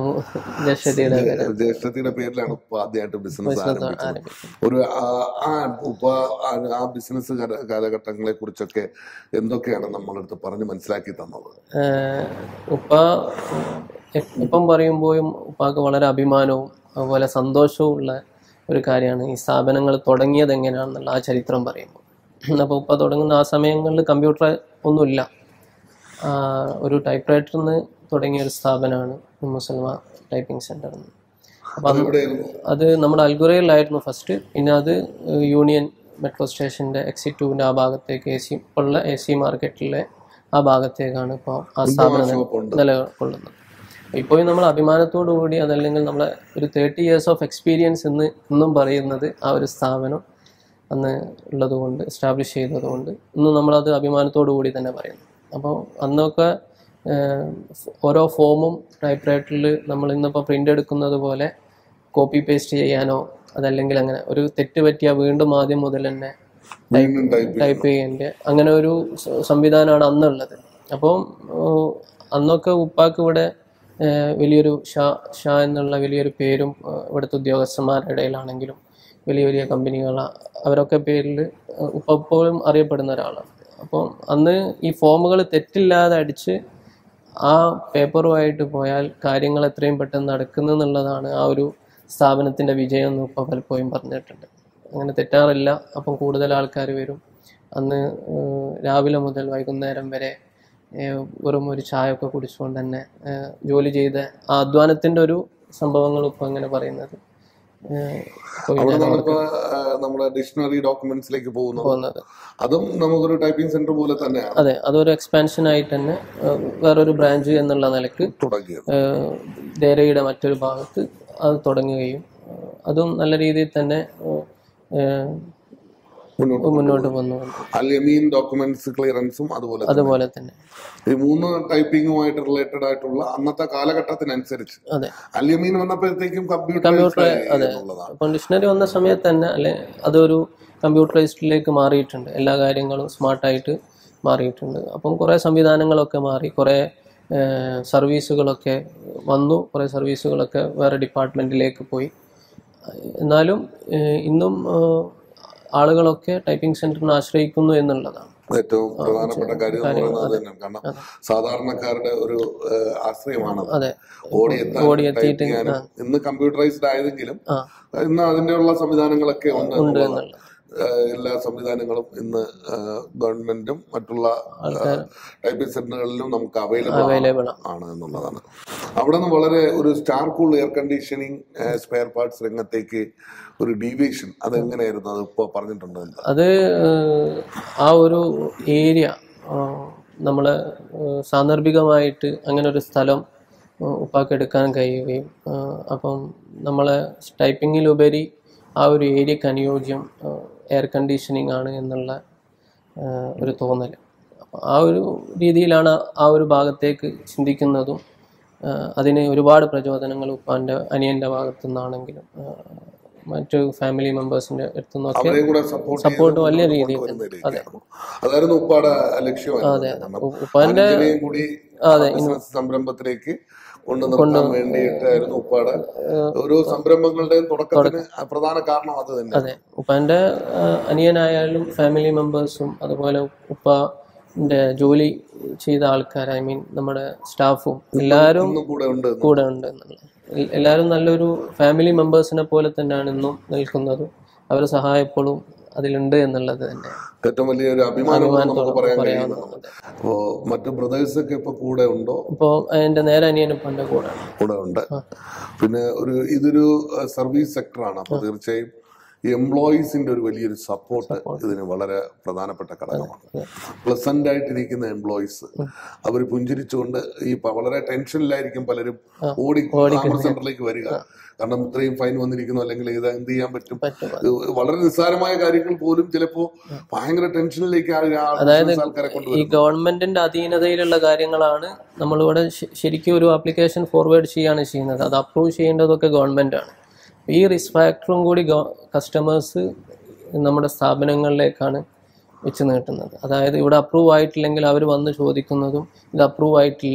A: ജ്യേഷ്ഠത്തിയുടെ പേരിലാണ് ഇപ്പൊ ആദ്യമായിട്ട് ബിസിനസ് ആരംഭിച്ചത്. ഒരു ആ ഉപ്പ ആ ബിസിനസ് കാലഘട്ടങ്ങളെ കുറിച്ചൊക്കെ എന്തൊക്കെയാണ് നമ്മളടുത്ത് പറഞ്ഞ് മനസ്സിലാക്കി തന്നത്?
B: ഉപ്പ ഇപ്പം പറയുമ്പോഴും ഉപ്പാക്ക് വളരെ അഭിമാനവും അതുപോലെ സന്തോഷവും ഉള്ള ഒരു കാര്യമാണ് ഈ സ്ഥാപനങ്ങൾ തുടങ്ങിയത് എങ്ങനെയാണെന്നുള്ള ആ ചരിത്രം പറയുമ്പോൾ. അപ്പോൾ ഉപ്പ തുടങ്ങുന്ന ആ സമയങ്ങളിൽ കമ്പ്യൂട്ടർ ഒന്നുമില്ല, ഒരു ടൈപ്പ് റൈറ്ററിൽ നിന്ന് തുടങ്ങിയ ഒരു സ്ഥാപനമാണ് മുസൽമ ടൈപ്പിംഗ് സെൻ്റർ. അപ്പം അത് നമ്മുടെ അൽഗുറയിലായിരുന്നു ഫസ്റ്റ്, പിന്നെ അത് യൂണിയൻ മെട്രോ സ്റ്റേഷൻ്റെ എക്സിറ്റ് ടൂവിൻ്റെ ആ ഭാഗത്തേക്ക് എ സി ഉള്ള എ സി മാർക്കറ്റിലെ ആ ഭാഗത്തേക്കാണ് ഇപ്പോൾ ആ സ്ഥാപനം നിലകൊള്ളുന്നത്. ഇപ്പോഴും നമ്മൾ അഭിമാനത്തോടു കൂടി അതല്ലെങ്കിൽ നമ്മളെ ഒരു തേർട്ടി ഇയേഴ്സ് ഓഫ് എക്സ്പീരിയൻസ് എന്ന് ഇന്നും പറയുന്നത് ആ ഒരു സ്ഥാപനം അന്ന് ഉള്ളതുകൊണ്ട്, എസ്റ്റാബ്ലിഷ് ചെയ്തതുകൊണ്ട് ഇന്നും നമ്മളത് അഭിമാനത്തോടു കൂടി തന്നെ പറയുന്നു. അപ്പോൾ അന്നൊക്കെ ഓരോ ഫോമും ടൈപ്പ് റൈറ്ററിൽ നമ്മൾ ഇന്നിപ്പോൾ പ്രിൻ്റ് എടുക്കുന്നത് പോലെ കോപ്പി പേസ്റ്റ് ചെയ്യാനോ അതല്ലെങ്കിൽ അങ്ങനെ ഒരു തെറ്റ് പറ്റിയാൽ വീണ്ടും ആദ്യം മുതൽ തന്നെ ടൈപ്പ് ചെയ്യേണ്ട അങ്ങനെ ഒരു സംവിധാനമാണ് അന്നുള്ളത്. അപ്പോൾ അന്നൊക്കെ ഉപ്പാക്ക് ഇവിടെ വലിയൊരു ഷാ ഷാ എന്നുള്ള വലിയൊരു പേരും ഇവിടുത്തെ ഉദ്യോഗസ്ഥന്മാരുടെ ഇടയിലാണെങ്കിലും വലിയ വലിയ കമ്പനികൾ അവരൊക്കെ പേരിൽ ഇപ്പോഴും അറിയപ്പെടുന്ന ഒരാളാണ്. അപ്പോൾ അന്ന് ഈ ഫോമുകൾ തെറ്റില്ലാതെ അടിച്ച് ആ പേപ്പറുമായിട്ട് പോയാൽ കാര്യങ്ങൾ എത്രയും പെട്ടെന്ന് നടക്കുന്നു എന്നുള്ളതാണ് ആ ഒരു സ്ഥാപനത്തിൻ്റെ വിജയം എന്ന് ഇപ്പോൾ പലപ്പോഴും പറഞ്ഞിട്ടുണ്ട്. അങ്ങനെ തെറ്റാറില്ല. അപ്പം കൂടുതൽ ആൾക്കാർ വരും. അന്ന് രാവിലെ മുതൽ വൈകുന്നേരം വരെ വെറും ഒരു ചായ ഒക്കെ കുടിച്ചുകൊണ്ട് തന്നെ ജോലി ചെയ്ത ആ അധ്വാനത്തിൻ്റെ ഒരു സംഭവങ്ങൾ ഇപ്പോൾ അങ്ങനെ പറയുന്നത്.
A: നമ്മുടെ ഡിക്ഷണറി ഡോക്യുമെന്റ്സിലേക്ക് പോകുന്നത് അതും നമുക്കൊരു ടൈപ്പിംഗ് സെന്റർ പോലെ തന്നെയാണ്.
B: അതെ, അതൊരു എക്സ്പാൻഷൻ ആയിട്ട് തന്നെ വേറൊരു ബ്രാഞ്ച് എന്നുള്ള നിലക്ക് ദേരയുടെ മറ്റൊരു ഭാഗത്ത് അത് തുടങ്ങുകയും അതും നല്ല രീതിയിൽ തന്നെ മുന്നോട്ട് വന്നു.
A: അൽ-യമീൻ ഡോക്യുമെന്റ്സ് ക്ലിയറൻസും അതുപോലെ
B: അതുപോലെ തന്നെ
A: ഈ മൂന്ന് ടൈപ്പിംഗുമായിട്ട് റിലേറ്റഡ് ആയിട്ടുള്ള അന്നത്തെ കാലഘട്ടത്തിനനുസരിച്ച് അൽ-യമീൻ വന്നപ്പോഴത്തേക്കും കമ്പ്യൂട്ടർ
B: അതെ അപ്പം ഡിക്ഷണറി വന്ന സമയത്ത് തന്നെ അല്ലെ അതൊരു കമ്പ്യൂട്ടറൈസ്ഡിലേക്ക് മാറിയിട്ടുണ്ട്. എല്ലാ കാര്യങ്ങളും സ്മാർട്ടായിട്ട് മാറിയിട്ടുണ്ട്. അപ്പം കുറേ സംവിധാനങ്ങളൊക്കെ മാറി, കുറേ സർവീസുകളൊക്കെ വന്നു, കുറേ സർവീസുകളൊക്കെ വേറെ ഡിപ്പാർട്ട്മെൻറ്റിലേക്ക് പോയി. എന്നാലും ഇന്നും ആളുകളൊക്കെ ടൈപ്പിംഗ് സെന്ററിനെ ആശ്രയിക്കുന്നു എന്നുള്ളതാണ്
A: ഏറ്റവും പ്രധാനപ്പെട്ട കാര്യം എന്ന് പറയുന്നത് തന്നെ. കാരണം സാധാരണക്കാരുടെ ഒരു ആശ്രയമാണ് ഓടിയെത്തിയിട്ട്. ഇന്ന് കമ്പ്യൂട്ടറൈസ്ഡ് ആയതെങ്കിലും ഇന്ന് അതിന്റെ ഉള്ള സംവിധാനങ്ങളൊക്കെ ഉണ്ട്. എല്ലാ സംവിധാനങ്ങളും ഇന്ന് ഗവൺമെന്റും മറ്റുള്ള ടൈപ്പിംഗ് സെന്ററുകളിലും നമുക്ക് അവൈലബിൾ ആണ് എന്നുള്ളതാണ്. അവിടെ നിന്ന് വളരെ ഒരു star cool air conditioning spare parts രംഗത്തേക്ക് ഒരു ഡീവിയേഷൻ അതെങ്ങനെയായിരുന്നു? അത് ഇപ്പോൾ പറഞ്ഞിട്ടുണ്ട്.
B: അത് ആ ഒരു ഏരിയ നമ്മൾ സാന്ദർഭികമായിട്ട് അങ്ങനെ ഒരു സ്ഥലം ഉപ്പാക്ക് എടുക്കാൻ കഴിയുകയും അപ്പം നമ്മളെ ടൈപ്പിങ്ങിലുപരി ആ ഒരു ഏരിയക്ക് അനുയോജ്യം എയർ കണ്ടീഷനിങ് ആണ് എന്നുള്ള ഒരു തോന്നൽ. ആ ഒരു രീതിയിലാണ് ആ ഒരു ഭാഗത്തേക്ക് ചിന്തിക്കുന്നതും അതിന് ഒരുപാട് പ്രചോദനങ്ങൾ ഉപ്പാൻ്റെ അനിയൻ്റെ ഭാഗത്തു നിന്നാണെങ്കിലും മറ്റു ഫാമിലി മെമ്പേഴ്സിന്റെ അടുത്തു നിന്നൊക്കെ സപ്പോർട്ട് വലിയ രീതിയിൽ. അതെ
A: അതായിരുന്നു ഉപ്പാടെ ലക്ഷ്യം.
B: അതെ ഉപ്പാന്റെ
A: അതെ സംരംഭത്തിലേക്ക് കൊണ്ടുനിർത്താൻ വേണ്ടിയിട്ടായിരുന്നു ഉപ്പാടെ ഓരോ സംരംഭങ്ങളുടെയും തുടക്കത്തിന് പ്രധാന കാരണം അത് തന്നെ.
B: അതെ ഉപ്പാന്റെ അനിയനായാലും ഫാമിലി മെമ്പേഴ്സും അതുപോലെ ഉപ്പാന്റെ ജോലി ചെയ്ത ആൾക്കാർ, ഐ മീൻ നമ്മുടെ സ്റ്റാഫും എല്ലാവരും കൂടെ ഉണ്ട് കൂടെ ഉണ്ട് എന്നുള്ളത്. എല്ലാവരും നല്ലൊരു ഫാമിലി മെമ്പേഴ്സിനെ പോലെ തന്നെയാണ് ഇന്നും നിൽക്കുന്നതും. അവരെ സഹായപ്പോഴും അതിലുണ്ട് എന്നുള്ളത് തന്നെ
A: ഏറ്റവും വലിയൊരു അഭിമാനം നമുക്ക് പറയാൻ കഴിയും.
B: പറയാവുന്നതാണ്.
A: അപ്പോ മറ്റു ബ്രദേഴ്സ് ഒക്കെ ഇപ്പൊ കൂടെ ഉണ്ടോ?
B: ഇപ്പോൾ എൻ്റെ നേരെ അനിയനും ഇപ്പം എൻ്റെ കൂടെ
A: കൂടെ ഉണ്ട്. പിന്നെ ഒരു ഇതൊരു സർവീസ് സെക്ടറാണ്. അപ്പൊ തീർച്ചയായും ഈ എംപ്ലോയീസിന്റെ ഒരു വലിയൊരു സപ്പോർട്ട് ഇതിന് വളരെ പ്രധാനപ്പെട്ട ഘടകമാണ്. പ്ലസന്റ് ആയിട്ടിരിക്കുന്ന എംപ്ലോയീസ് അവർ പുഞ്ചിരിച്ചുകൊണ്ട് ഈ വളരെ ടെൻഷനിലായിരിക്കും പലരും ഓടി ആമർ സെന്ററിലേക്ക് വരിക. കാരണം ഇത്രയും ഫൈൻ വന്നിരിക്കുന്നു, അല്ലെങ്കിൽ ഇത് എന്ത് ചെയ്യാൻ പറ്റും, വളരെ നിസ്സാരമായ കാര്യങ്ങൾ പോലും ചിലപ്പോ ഭയങ്കര ടെൻഷനിലേക്ക് ആൾക്കാരെ കൊണ്ടുവരും.
B: ഈ ഗവൺമെന്റിന്റെ അധീനതയിലുള്ള കാര്യങ്ങളാണ് നമ്മളിവിടെ ശരിക്കും ഒരു ആപ്ലിക്കേഷൻ ഫോർവേഡ് ചെയ്യാണ് ചെയ്യുന്നത്. അത് അപ്രൂവ് ചെയ്യേണ്ടതൊക്കെ ഗവൺമെന്റ് ആണ്. ഈ റിസ്ക് ഫാക്ടറും കൂടി കസ്റ്റമേഴ്സ് നമ്മുടെ സ്ഥാപനങ്ങളിലേക്കാണ് വെച്ച് നീട്ടുന്നത്. അതായത് ഇവിടെ അപ്രൂവ് ആയിട്ടില്ലെങ്കിൽ അവർ വന്ന് ചോദിക്കുന്നതും ഇത് അപ്രൂവ് ആയിട്ടില്ല,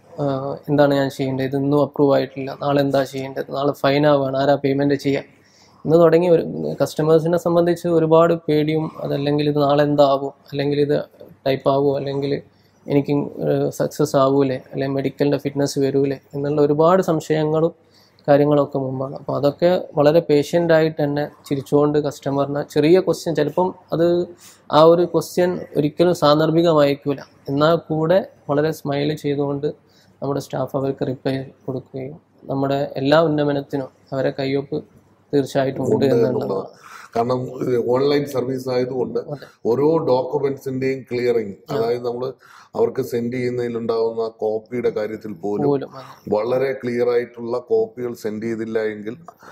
B: എന്താണ് ഞാൻ ചെയ്യേണ്ടത്, ഇത് ഇന്നും അപ്രൂവ് ആയിട്ടില്ല, നാളെ എന്താ ചെയ്യേണ്ടത്, നാളെ ഫൈൻ ആവുകയാണ്, ആരാ പേയ്മെൻറ്റ് ചെയ്യാൻ എന്ന് തുടങ്ങി ഒരു കസ്റ്റമേഴ്സിനെ സംബന്ധിച്ച് ഒരുപാട് പേടിയും, അതല്ലെങ്കിൽ ഇത് നാളെ എന്താവും, അല്ലെങ്കിൽ ഇത് ടൈപ്പ് ആവുമോ, അല്ലെങ്കിൽ എനിക്ക് സക്സസ് ആവൂലേ, അല്ലെങ്കിൽ മെഡിക്കലിൻ്റെ ഫിറ്റ്നസ് വരൂലേ എന്നുള്ള ഒരുപാട് സംശയങ്ങളും കാര്യങ്ങളൊക്കെ മുമ്പാണ്. അപ്പോൾ അതൊക്കെ വളരെ പേഷ്യൻ്റായിട്ട് തന്നെ ചിരിച്ചുകൊണ്ട് കസ്റ്റമറിനെ ചെറിയ ക്വസ്റ്റ്യൻ, ചിലപ്പം അത് ആ ഒരു ക്വസ്റ്റ്യൻ ഒരിക്കലും സാന്ദർഭികമായിരിക്കില്ല, എന്നാൽ കൂടെ വളരെ സ്മൈൽ ചെയ്തുകൊണ്ട് നമ്മുടെ സ്റ്റാഫ് അവർക്ക് റിപ്ലൈ കൊടുക്കുകയും നമ്മുടെ എല്ലാ ഉന്നമനത്തിനും അവരെ കയ്യൊപ്പ് തീർച്ചയായിട്ടും ഉണ്ട് എന്നുള്ളതാണ്.
A: കാരണം ഓൺലൈൻ സർവീസ് ആയതുകൊണ്ട് ഓരോ ഡോക്യുമെന്റ്സിന്റെയും ക്ലിയറിങ്, അതായത് നമ്മൾ അവർക്ക് സെൻഡ് ചെയ്യുന്നതിലുണ്ടാവുന്ന കോപ്പിയുടെ കാര്യത്തിൽ പോലും വളരെ ക്ലിയർ ആയിട്ടുള്ള കോപ്പികൾ സെൻഡ് ചെയ്തില്ല എങ്കിൽ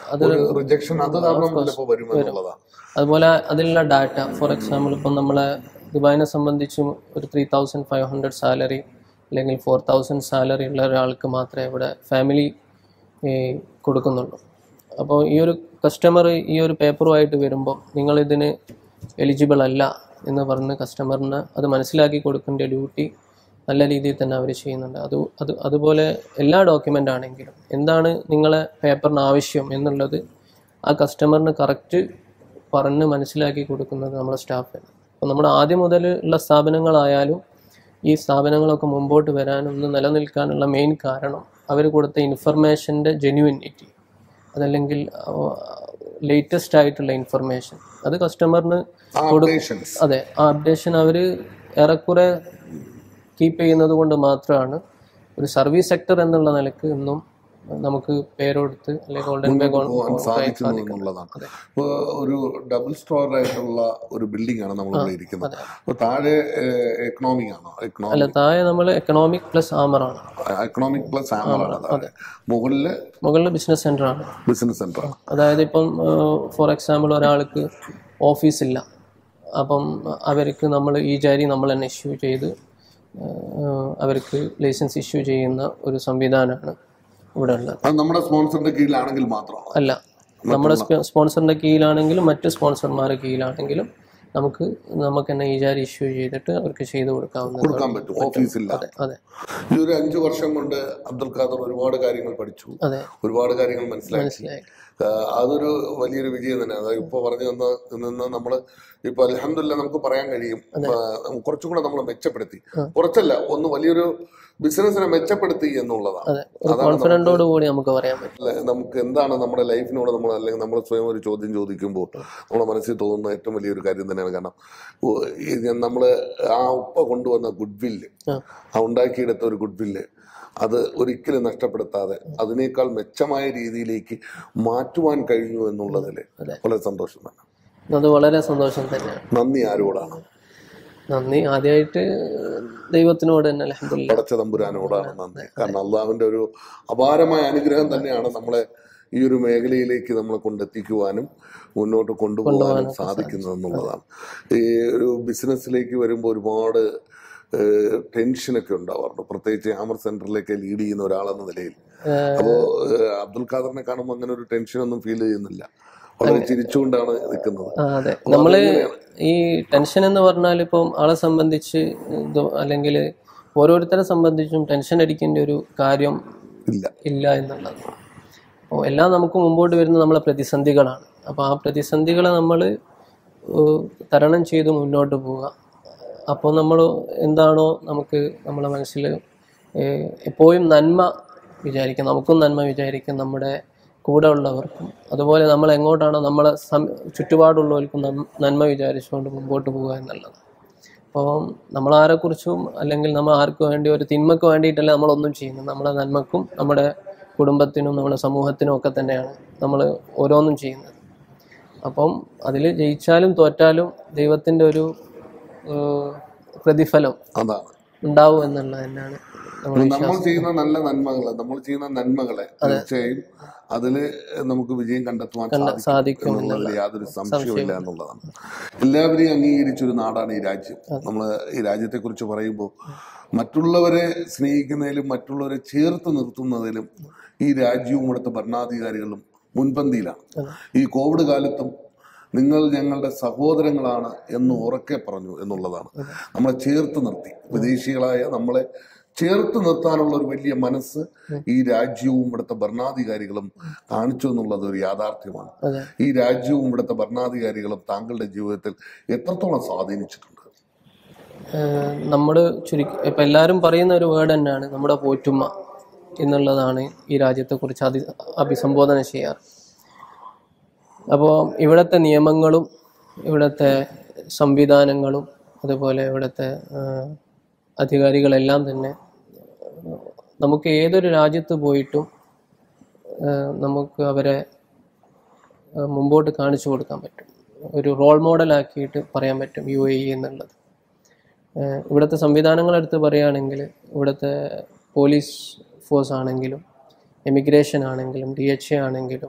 A: റിജക്ഷൻ അത് കാരണം ചിലപ്പോൾ വരുമെന്നുള്ളതാണ്.
B: അതുപോലെ അതിലുള്ള ഡാറ്റ, ഫോർ എക്സാമ്പിൾ ഇപ്പം നമ്മളെ ദുബായിനെ സംബന്ധിച്ചും ഒരു three thousand five hundred salary അല്ലെങ്കിൽ ഫോർ തൗസൻഡ് സാലറി ഉള്ള ഒരാൾക്ക് മാത്രമേ ഇവിടെ ഫാമിലി കൊടുക്കുന്നുള്ളൂ. അപ്പോൾ ഈ ഒരു കസ്റ്റമർ ഈ ഒരു പേപ്പറുമായിട്ട് വരുമ്പോൾ നിങ്ങളിതിന് എലിജിബിൾ അല്ല എന്ന് പറഞ്ഞ് കസ്റ്റമറിന് അത് മനസ്സിലാക്കി കൊടുക്കേണ്ട ഡ്യൂട്ടി നല്ല രീതിയിൽ തന്നെ അവർ ചെയ്യുന്നുണ്ട്. അത് അത് അതുപോലെ എല്ലാ ഡോക്യുമെൻ്റ് ആണെങ്കിലും എന്താണ് നിങ്ങളെ പേപ്പറിന് ആവശ്യം എന്നുള്ളത് ആ കസ്റ്റമറിന് കറക്റ്റ് പറഞ്ഞ് മനസ്സിലാക്കി കൊടുക്കുന്നത് നമ്മുടെ സ്റ്റാഫാണ്. അപ്പോൾ നമ്മുടെ ആദ്യം മുതൽ ഉള്ള സ്ഥാപനങ്ങളായാലും ഈ സ്ഥാപനങ്ങളൊക്കെ മുമ്പോട്ട് വരാനും ഒന്ന് നിലനിൽക്കാനുള്ള മെയിൻ കാരണം അവർ കൊടുത്ത ഇൻഫർമേഷൻ്റെ ജെന്യുവിനിറ്റി, അതല്ലെങ്കിൽ ലേറ്റസ്റ്റ് ആയിട്ടുള്ള ഇൻഫർമേഷൻ അത് കസ്റ്റമറിന് കൊടുക്കും. അതെ, ആ അപ്ഡേഷൻ അവർ ഏറെക്കുറെ കീപ്പ് ചെയ്യുന്നത് കൊണ്ട് മാത്രമാണ് ഒരു സർവീസ് സെക്ടർ എന്നുള്ള നിലക്ക് ഇന്നും നമുക്ക് പേരെടുത്ത് അല്ലെങ്കിൽ ഗോൾഡൻ ബേ
A: സാധിക്കുന്നുള്ളതാണ്. ഇപ്പോൾ ഒരു ഡബിൾ സ്റ്റോർ ആയിട്ടുള്ള ഒരു ബിൽഡിംഗ് ആണ് നമ്മൾ ഇരിക്കുന്നത്. അപ്പോൾ താഴെ എക്കണോമിക് ആണോ?
B: അല്ല, താഴെ നമ്മൾ എക്കണോമിക് പ്ലസ് ആമർ ആണ്.
A: എക്കണോമിക് പ്ലസ് ആമർ ആണ്. മുകളില്
B: മുകളിൽ ബിസിനസ് സെന്റർ ആണ്.
A: ബിസിനസ് സെന്റർ ആണ്.
B: അതായത് ഇപ്പം ഫോർ എക്സാമ്പിൾ ഒരാൾക്ക് ഓഫീസില്ല, അപ്പം അവർക്ക് നമ്മൾ ഈ ജാരി നമ്മൾ തന്നെ ഇഷ്യൂ ചെയ്ത് അവർക്ക് ലൈസൻസ് ഇഷ്യൂ ചെയ്യുന്ന ഒരു സംവിധാനമാണ് ഇവിടെ ഉള്ളത്.
A: നമ്മുടെ സ്പോൺസറിന്റെ കീഴിലാണെങ്കിൽ മാത്രമാണ്
B: അല്ല, നമ്മുടെ സ്പോൺസറിന്റെ കീഴിലാണെങ്കിലും മറ്റ് സ്പോൺസർമാരുടെ കീഴിലാണെങ്കിലും നമുക്ക് നമുക്ക് തന്നെ ഈ ജാരി ഇഷ്യൂ ചെയ്തിട്ട് അവർക്ക് ചെയ്തു കൊടുക്കാവുന്ന
A: കൊടുക്കാൻ പറ്റും. ഓഫീസില്ല.
B: അതെ,
A: ഈ ഒരു അഞ്ചു വർഷം കൊണ്ട് അബ്ദുൽ ഖാദർ ഒരുപാട് കാര്യങ്ങൾ പഠിച്ചു, ഒരുപാട് കാര്യങ്ങൾ മനസ്സിലാക്കി. അതൊരു വലിയൊരു വിജയം തന്നെ. അതായത് ഇപ്പൊ പറഞ്ഞു തന്ന നിന്ന് നമ്മള് ഇപ്പൊ അൽഹംദുലില്ലാഹ് നമുക്ക് പറയാൻ കഴിയും കുറച്ചും കൂടെ നമ്മൾ മെച്ചപ്പെടുത്തി, കുറച്ചല്ല ഒന്ന് വലിയൊരു ബിസിനസിനെ മെച്ചപ്പെടുത്തി എന്നുള്ളതാണ്.
B: നമുക്ക് പറയാൻ പറ്റില്ല.
A: നമുക്ക് എന്താണ് നമ്മുടെ ലൈഫിനോട് നമ്മൾ അല്ലെങ്കിൽ നമ്മൾ സ്വയം ഒരു ചോദ്യം ചോദിക്കുമ്പോൾ നമ്മുടെ മനസ്സിൽ തോന്നുന്ന ഏറ്റവും വലിയൊരു കാര്യം തന്നെയാണ്. കാരണം നമ്മള് ആ ഉപ്പ കൊണ്ടുവന്ന ഗുഡ് വില്ല്, ആ ഉണ്ടാക്കിയെടുത്ത ഒരു ഗുഡ് വില്ല് അത് ഒരിക്കലും നഷ്ടപ്പെടുത്താതെ അതിനേക്കാൾ മെച്ചമായ രീതിയിലേക്ക് മാറ്റുവാൻ കഴിഞ്ഞു എന്നുള്ളതിൽ വളരെ സന്തോഷം തന്നെ.
B: അത് വളരെ സന്തോഷം തന്നെയാണ്.
A: നന്ദി ആരോടാണ്?
B: നന്ദി ആദ്യമായിട്ട് ദൈവത്തിനോട് തന്നെ, അൽഹംദുലില്ലാഹ്
A: പടച്ച തമ്പുരാനോടാണ് നന്ദി. കാരണം അള്ളാഹുവിന്റെ ഒരു അപാരമായ അനുഗ്രഹം തന്നെയാണ് നമ്മളെ ഈ ഒരു മേഖലയിലേക്ക് നമ്മളെ കൊണ്ടെത്തിക്കുവാനും മുന്നോട്ട് കൊണ്ടുപോകാനും സാധിക്കുന്നത് എന്നുള്ളതാണ്. ഈ ഒരു ബിസിനസ്സിലേക്ക് വരുമ്പോൾ ഒരുപാട് ടെൻഷനൊക്കെ ഉണ്ടാവാറുണ്ട്, പ്രത്യേകിച്ച് ആമർ സെന്ററിലേക്ക് ലീഡ് ചെയ്യുന്ന ഒരാളെന്ന നിലയിൽ. അപ്പോ അബ്ദുൽ ഖാദറിനെ കാണുമ്പോൾ അങ്ങനെ ഒരു ടെൻഷനൊന്നും ഫീൽ ചെയ്യുന്നില്ല, വളരെ ചിരിച്ചുകൊണ്ടാണ് നിൽക്കുന്നത്.
B: അതെ, നമ്മള് ഈ ടെൻഷൻ എന്ന് പറഞ്ഞാൽ ഇപ്പം ആളെ സംബന്ധിച്ച് അല്ലെങ്കിൽ ഓരോരുത്തരെ സംബന്ധിച്ചും ടെൻഷൻ അടിക്കേണ്ട ഒരു കാര്യം ഇല്ല ഇല്ല എന്നുള്ളത്. അപ്പോൾ എല്ലാം നമുക്ക് മുമ്പോട്ട് വരുന്ന നമ്മളെ പ്രതിസന്ധികളാണ്. അപ്പോൾ ആ പ്രതിസന്ധികളെ നമ്മൾ തരണം ചെയ്ത് മുന്നോട്ട് പോവുക. അപ്പോൾ നമ്മൾ എന്താണോ നമുക്ക് നമ്മളെ മനസ്സിൽ എപ്പോഴും നന്മ വിചാരിക്കാം, നമുക്കും നന്മ വിചാരിക്കാം, നമ്മുടെ കൂടെ ഉള്ളവർക്കും അതുപോലെ നമ്മൾ എങ്ങോട്ടാണോ നമ്മളെ സം ചുറ്റുപാടുള്ളവർക്കും നന്മ വിചാരിച്ചുകൊണ്ട് മുമ്പോട്ട് പോകുക എന്നുള്ളത്. അപ്പോൾ നമ്മളാരെക്കുറിച്ചും അല്ലെങ്കിൽ നമ്മൾ ആർക്ക് വേണ്ടി ഒരു തിന്മയ്ക്ക് വേണ്ടിയിട്ടല്ല നമ്മളൊന്നും ചെയ്യുന്നത്. നമ്മളെ നന്മക്കും നമ്മുടെ കുടുംബത്തിനും നമ്മുടെ സമൂഹത്തിനും ഒക്കെ തന്നെയാണ് നമ്മൾ ഓരോന്നും ചെയ്യുന്നത്. അപ്പം അതിൽ ജയിച്ചാലും തോറ്റാലും ദൈവത്തിൻ്റെ ഒരു പ്രതിഫലം
A: അതാണ്
B: ഉണ്ടാവും എന്നുള്ളത് തന്നെയാണ്
A: നമ്മൾ ചെയ്യുന്ന നല്ല നന്മകളെ നമ്മൾ ചെയ്യുന്ന നന്മകളെ തീർച്ചയായും അതില് നമുക്ക് വിജയം കണ്ടെത്തുവാൻ സാധിക്കും എന്നുള്ളതിൽ യാതൊരു സംശയമില്ല എന്നുള്ളതാണ്. എല്ലാവരെയും അംഗീകരിച്ചൊരു നാടാണ് ഈ രാജ്യം. നമ്മൾ ഈ രാജ്യത്തെ കുറിച്ച് പറയുമ്പോൾ മറ്റുള്ളവരെ സ്നേഹിക്കുന്നതിലും മറ്റുള്ളവരെ ചേർത്ത് നിർത്തുന്നതിലും ഈ രാജ്യവും ഇവിടുത്തെ ഭരണാധികാരികളും മുൻപന്തിയിലാണ്. ഈ കോവിഡ് കാലത്തും നിങ്ങൾ ഞങ്ങളുടെ സഹോദരങ്ങളാണ് എന്ന് ഉറക്കെ പറഞ്ഞു എന്നുള്ളതാണ്. നമ്മളെ ചേർത്ത് നിർത്തി, വിദേശികളായ നമ്മളെ ചേർത്ത് നിർത്താനുള്ള ഒരു വലിയ മനസ്സ് ഈ രാജ്യവും ഇവിടുത്തെ ഭരണാധികാരികളും കാണിച്ചു എന്നുള്ളത് ഒരു യാഥാർത്ഥ്യമാണ്. ഈ രാജ്യവും ഇവിടുത്തെ ഭരണാധികാരികളും താങ്കളുടെ ജീവിതത്തിൽ എത്രത്തോളം സ്വാധീനിച്ചിട്ടുണ്ട്?
B: നമ്മുടെ ചുരുക്കി ഇപ്പം എല്ലാവരും പറയുന്ന ഒരു വേർഡ് തന്നെയാണ് നമ്മുടെ പോറ്റുമ്മ എന്നുള്ളതാണ് ഈ രാജ്യത്തെക്കുറിച്ച് അതി അഭിസംബോധന ചെയ്യാറ്. അപ്പോൾ ഇവിടുത്തെ നിയമങ്ങളും ഇവിടുത്തെ സംവിധാനങ്ങളും അതുപോലെ ഇവിടുത്തെ അധികാരികളെല്ലാം തന്നെ നമുക്ക് ഏതൊരു രാജ്യത്ത് പോയിട്ടും നമുക്ക് അവരെ മുമ്പോട്ട് കാണിച്ചു കൊടുക്കാൻ പറ്റും. ഒരു റോൾ മോഡലാക്കിയിട്ട് പറയാൻ പറ്റും യു എ ഇ എന്നുള്ളത്. ഇവിടുത്തെ സംവിധാനങ്ങളെടുത്ത് പറയുകയാണെങ്കിൽ ഇവിടുത്തെ പോലീസ് ഫോഴ്സ് ആണെങ്കിലും എമിഗ്രേഷൻ ആണെങ്കിലും ഡി എച്ച് എ ആണെങ്കിലും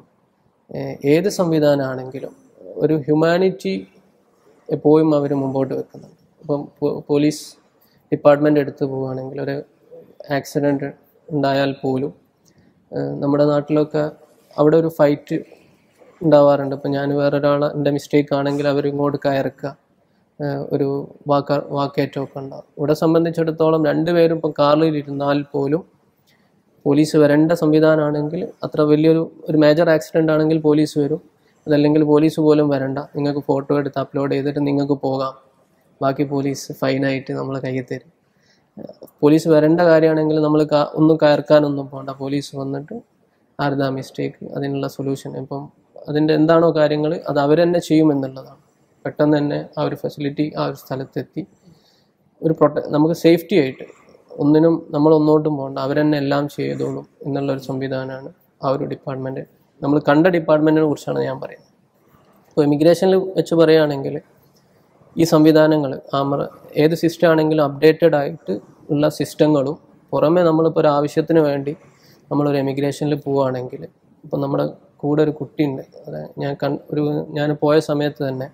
B: ഏത് സംവിധാനമാണെങ്കിലും ഒരു ഹ്യൂമാനിറ്റി എപ്പോഴും അവർ മുമ്പോട്ട് വെക്കുന്നുണ്ട്. ഇപ്പം പോലീസ് ഡിപ്പാർട്ട്മെൻ്റ് എടുത്ത് പോവുകയാണെങ്കിൽ ഒരു ആക്സിഡൻറ്റ് ഉണ്ടായാൽ പോലും നമ്മുടെ നാട്ടിലൊക്കെ അവിടെ ഒരു ഫൈറ്റ് ഉണ്ടാവാറുണ്ട്. ഇപ്പം ഞാൻ വേറൊരാളെ എൻ്റെ മിസ്റ്റേക്ക് ആണെങ്കിൽ അവർ ഇങ്ങോട്ട് കയറക്കുക, ഒരു വാക്ക വാക്കേറ്റമൊക്കെ ഉണ്ടാകും. ഇവിടെ സംബന്ധിച്ചിടത്തോളം രണ്ടുപേരും ഇപ്പം കാറിൽ ഇരുന്നാൽ പോലും പോലീസ് വരേണ്ട സംവിധാനമാണെങ്കിൽ അത്ര വലിയൊരു ഒരു മേജർ ആക്സിഡൻ്റ് ആണെങ്കിൽ പോലീസ് വരും. അതല്ലെങ്കിൽ പോലീസ് പോലും വരണ്ട, നിങ്ങൾക്ക് ഫോട്ടോ എടുത്ത് അപ്ലോഡ് ചെയ്തിട്ട് നിങ്ങൾക്ക് പോകാം, ബാക്കി പോലീസ് ഫൈനായിട്ട് നമ്മളെ കയ്യിൽ തരും. പോലീസ് വരേണ്ട കാര്യമാണെങ്കിൽ നമ്മൾ ഒന്നും കയർക്കാനൊന്നും പോകണ്ട, പോലീസ് വന്നിട്ട് ആരുതാ മിസ്റ്റേക്ക് അതിനുള്ള സൊല്യൂഷൻ ഇപ്പം അതിൻ്റെ എന്താണോ കാര്യങ്ങൾ അത് അവർ തന്നെ ചെയ്യുമെന്നുള്ളതാണ്. പെട്ടെന്ന് തന്നെ ആ ഒരു ഫെസിലിറ്റി ആ ഒരു സ്ഥലത്തെത്തി ഒരു പ്രൊട്ട നമുക്ക് സേഫ്റ്റി ആയിട്ട് ഒന്നിനും നമ്മൾ ഒന്നോട്ടും പോകണ്ട, അവർ തന്നെ എല്ലാം ചെയ്തോളും എന്നുള്ളൊരു സംവിധാനമാണ് ആ ഒരു ഡിപ്പാർട്ട്മെൻറ്റ്. നമ്മൾ കണ്ട ഡിപ്പാർട്ട്മെൻറ്റിനെ കുറിച്ചാണ് ഞാൻ പറയുന്നത്. ഇപ്പോൾ ഇമിഗ്രേഷനിൽ വെച്ച് പറയുകയാണെങ്കിൽ ഈ സംവിധാനങ്ങൾ ആമർ ഏത് സിസ്റ്റം ആണെങ്കിലും അപ്ഡേറ്റഡ് ആയിട്ട് ഉള്ള സിസ്റ്റങ്ങളും പുറമെ നമ്മളിപ്പോൾ ഒരു ആവശ്യത്തിന് വേണ്ടി നമ്മളൊരു എമിഗ്രേഷനിൽ പോവുകയാണെങ്കിൽ ഇപ്പോൾ നമ്മുടെ കൂടെ ഒരു കുട്ടിയുണ്ട്. അതെ ഞാൻ കൺ ഒരു ഞാൻ പോയ സമയത്ത് തന്നെ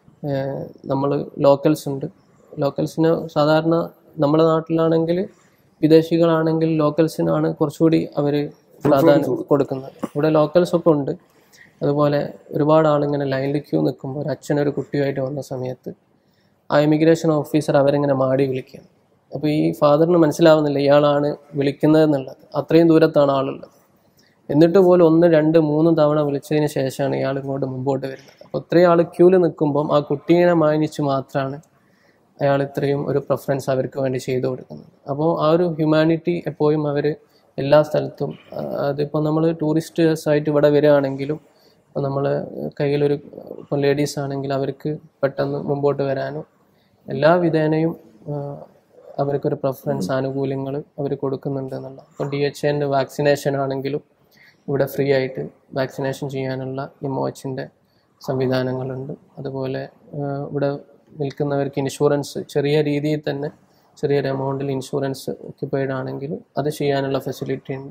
B: നമ്മൾ ലോക്കൽസ് ഉണ്ട്. ലോക്കൽസിന് സാധാരണ നമ്മുടെ നാട്ടിലാണെങ്കിൽ വിദേശികളാണെങ്കിൽ ലോക്കൽസിനാണ് കുറച്ചുകൂടി അവർ പ്രാധാന്യം കൊടുക്കുന്നത്. ഇവിടെ ലോക്കൽസൊക്കെ ഉണ്ട്. അതുപോലെ ഒരുപാട് ആളിങ്ങനെ ലൈനിൽ ക്യൂ നിൽക്കുമ്പോൾ ഒരു അച്ഛനൊരു കുട്ടിയുമായിട്ട് വന്ന സമയത്ത് ആ ഇമിഗ്രേഷൻ ഓഫീസർ അവരിങ്ങനെ മാടി വിളിക്കുകയാണ്. അപ്പോൾ ഈ ഫാദറിന് മനസ്സിലാവുന്നില്ല ഇയാളാണ് വിളിക്കുന്നത് എന്നുള്ളത്. അത്രയും ദൂരത്താണ് ആളുള്ളത്. എന്നിട്ട് പോലും ഒന്ന് രണ്ട് മൂന്ന് തവണ വിളിച്ചതിന് ശേഷമാണ് ഇയാൾ ഇങ്ങോട്ട് മുമ്പോട്ട് വരുന്നത്. അപ്പോൾ ഇത്രയും ആൾ ക്യൂവിൽ നിൽക്കുമ്പം ആ കുട്ടീനെ മാനിച്ച് മാത്രമാണ് അയാൾ ഇത്രയും ഒരു പ്രിഫറൻസ് അവർക്ക് വേണ്ടി ചെയ്തു കൊടുക്കുന്നത്. അപ്പോൾ ആ ഒരു ഹ്യൂമാനിറ്റി എപ്പോഴും അവർ എല്ലാ സ്ഥലത്തും അതിപ്പോൾ നമ്മൾ ടൂറിസ്റ്റേഴ്സായിട്ട് ഇവിടെ വരികയാണെങ്കിലും ഇപ്പോൾ നമ്മൾ കയ്യിലൊരു ഇപ്പോൾ ലേഡീസ് ആണെങ്കിൽ അവർക്ക് പെട്ടെന്ന് മുമ്പോട്ട് വരാനും എല്ലാ വിധേനയും അവർക്കൊരു പ്രിഫറൻസ് ആനുകൂല്യങ്ങൾ അവർ കൊടുക്കുന്നുണ്ട് എന്നുള്ള. ഇപ്പോൾ ഡി എച്ച് എൻ്റെ വാക്സിനേഷൻ ആണെങ്കിലും ഇവിടെ ഫ്രീ ആയിട്ട് വാക്സിനേഷൻ ചെയ്യാനുള്ള ഇമോച്ചിൻ്റെ സംവിധാനങ്ങളുണ്ട്. അതുപോലെ ഇവിടെ നിൽക്കുന്നവർക്ക് ഇൻഷുറൻസ് ചെറിയ രീതിയിൽ തന്നെ ചെറിയൊരു എമൗണ്ടിൽ ഇൻഷുറൻസ് ഒക്യുപ്പൈഡ് ആണെങ്കിൽ അത് ചെയ്യാനുള്ള ഫെസിലിറ്റി ഉണ്ട്.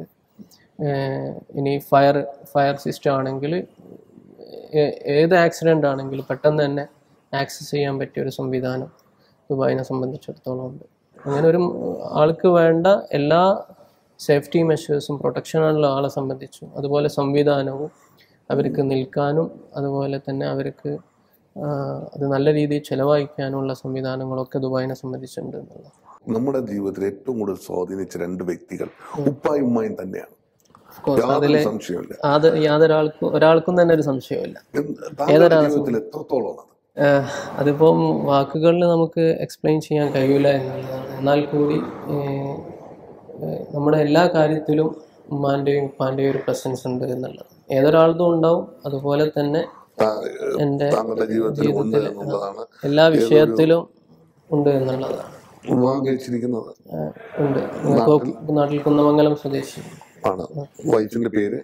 B: ഇനി ഫയർ ഫയർ സിസ്റ്റം ആണെങ്കിൽ ഏത് ആക്സിഡൻ്റ് ആണെങ്കിലും പെട്ടെന്ന് തന്നെ ആക്സസ് ചെയ്യാൻ പറ്റിയൊരു സംവിധാനം ദുബായിനെ സംബന്ധിച്ചിടത്തോളം ഉണ്ട്. അങ്ങനെ ഒരു ആൾക്ക് വേണ്ട എല്ലാ സേഫ്റ്റി മെഷേഴ്സും പ്രൊട്ടക്ഷനുള്ള ആളെ സംബന്ധിച്ചും അതുപോലെ സംവിധാനവും അവർക്ക് നിൽക്കാനും അതുപോലെ തന്നെ അവർക്ക് അത് നല്ല രീതിയിൽ ചെലവഴിക്കാനുള്ള സംവിധാനങ്ങളൊക്കെ ദുബായിനെ സംബന്ധിച്ചിട്ടുണ്ട് എന്നുള്ളത്.
A: നമ്മുടെ ജീവിതത്തിൽ ഏറ്റവും കൂടുതൽ സ്വാധീനിച്ച രണ്ട് വ്യക്തികൾ ഉപ്പായും ഉമ്മായും തന്നെയാണ്.
B: അതില് യാതൊരാൾക്കും ഒരാൾക്കും തന്നെ ഒരു സംശയമില്ല.
A: എത്രത്തോളം
B: അതിപ്പം വാക്കുകളിൽ നമുക്ക് എക്സ്പ്ലെയിൻ ചെയ്യാൻ കഴിയില്ല എന്നുള്ളതാണ്. എന്നാൽ കൂടി നമ്മുടെ എല്ലാ കാര്യത്തിലും ഉമ്മാൻ്റെയും ഉപ്പാൻ്റെയും ഒരു പ്രസൻസ് ഉണ്ട് എന്നുള്ളത്. ഏതൊരാളതും ഉണ്ടാവും. അതുപോലെ തന്നെ എൻ്റെ
A: ജീവിതത്തിൽ എന്നുള്ളതാണ്,
B: എല്ലാ വിഷയത്തിലും ഉണ്ട് എന്നുള്ളതാണ്.
A: വിവാഹം കഴിച്ചിരിക്കുന്നത്
B: ഉണ്ട്. നാട്ടിൽ കുന്നമംഗലം സ്വദേശി
A: ആണ്. വൈഫിന്റെ പേര്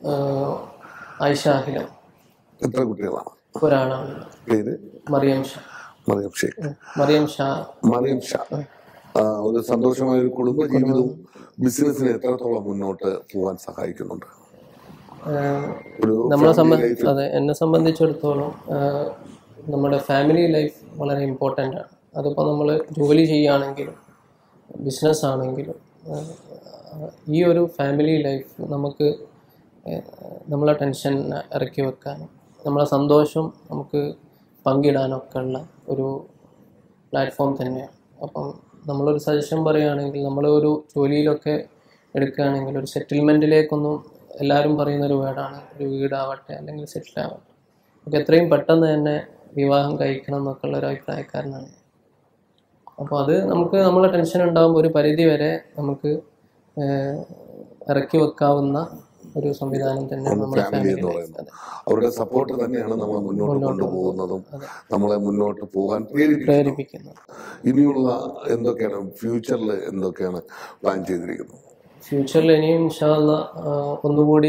B: ആയിഷാഹില.
A: എത്ര കുട്ടികളാണ്?
B: ഒരാളാണ്.
A: പേര്
B: മറിയം ഷാ.
A: മറിയം ഷേഖ്.
B: മറിയം ഷാ.
A: മറിയം ഷാ. ഒരു സന്തോഷമായ ഒരു കുടുംബ ജീവിതവും ബിസിനസ്സിനെ എത്രത്തോളം മുന്നോട്ട് പോകാൻ സഹായിക്കുന്നുണ്ട്?
B: നമ്മളെ സംബന്ധിച്ച് അതെ എന്നെ സംബന്ധിച്ചിടത്തോളം നമ്മുടെ ഫാമിലി ലൈഫ് വളരെ ഇമ്പോർട്ടൻ്റ് ആണ്. അതിപ്പോൾ നമ്മൾ ജോലി ചെയ്യുകയാണെങ്കിലും ബിസിനസ് ആണെങ്കിലും ഈ ഒരു ഫാമിലി ലൈഫ് നമുക്ക് നമ്മളെ ടെൻഷൻ ഇറക്കി വെക്കാനും നമ്മളെ സന്തോഷം നമുക്ക് പങ്കിടാനൊക്കെ ഉള്ള ഒരു പ്ലാറ്റ്ഫോം തന്നെയാണ്. അപ്പം നമ്മളൊരു സജഷൻ പറയുകയാണെങ്കിൽ നമ്മൾ ഒരു ജോലിയിലൊക്കെ എടുക്കുകയാണെങ്കിൽ ഒരു സെറ്റിൽമെൻറ്റിലേക്കൊന്നും എല്ലാവരും പറയുന്നൊരു വേർഡാണ് ഒരു വീടാവട്ടെ അല്ലെങ്കിൽ സെറ്റിൽ ആവട്ടെ, നമുക്ക് എത്രയും പെട്ടെന്ന് തന്നെ വിവാഹം കഴിക്കണം എന്നൊക്കെ ഉള്ള ഒരു അഭിപ്രായക്കാരനാണ്. അപ്പോൾ അത് നമുക്ക് നമ്മളെ ടെൻഷൻ ഉണ്ടാകുമ്പോൾ ഒരു പരിധി വരെ നമുക്ക് ഇറക്കി വെക്കാവുന്ന ഒരു സംവിധാനം തന്നെയാണ് നമ്മുടെ ഫാമിലി എന്ന് പറയുന്നത്.
A: അവരുടെ സപ്പോർട്ട് തന്നെയാണ് നമ്മളെ മുന്നോട്ട് കൊണ്ടുപോകുന്നതും നമ്മളെ മുന്നോട്ട് പോകാൻ പ്രേരിപ്പിക്കുന്നത്. ഇനിയുള്ള എന്തൊക്കെയാണ് ഫ്യൂച്ചറിൽ എന്തൊക്കെയാണ് പ്ലാൻ ചെയ്തിരിക്കുന്നത്?
B: ഫ്യൂച്ചറിൽ ഇനിയും ഇൻഷാ അല്ലാഹ് ഒന്നുകൂടി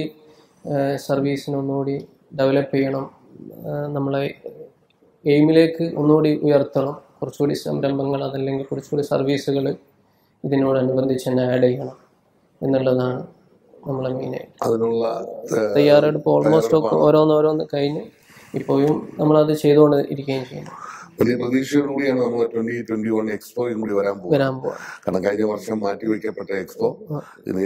B: സർവീസിന് ഒന്നുകൂടി ഡെവലപ്പ് ചെയ്യണം, നമ്മളെ എയിമിലേക്ക് ഒന്നുകൂടി ഉയർത്തണം, കുറച്ചുകൂടി സംരംഭങ്ങൾ അതല്ലെങ്കിൽ കുറച്ചുകൂടി സർവീസുകൾ ഇതിനോടനുബന്ധിച്ച് തന്നെ ആഡ് ചെയ്യണം എന്നുള്ളതാണ് നമ്മളെ മെയിനായിട്ട്.
A: അതിനുള്ള
B: തയ്യാറെടുപ്പ് ഓൾമോസ്റ്റ് ഒക്കെ ഓരോന്നോരോന്ന് കഴിഞ്ഞ് ഇപ്പോഴും നമ്മളത് ചെയ്തുകൊണ്ട് ഇരിക്കുകയും ചെയ്യുന്നു.
A: വലിയ പ്രതീക്ഷയോടുകൂടിയാണ് നമ്മൾ ട്വന്റി ട്വന്റി വൺ എക്സ്പോയും കൂടി വരാൻ പോകുന്നത്. കാരണം കഴിഞ്ഞ വർഷം മാറ്റിവെക്കപ്പെട്ട എക്സ്പോ ഇനി